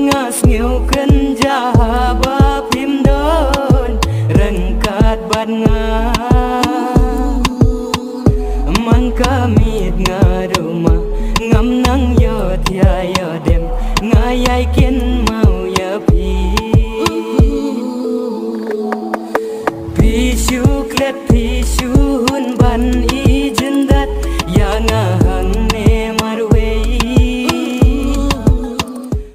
ngas ngeu kerja bapim don rengkat bat nga man kamit nga rumah ngam nang yo tia yo dem ngayai kin mau ya pi syuklet pi syun ban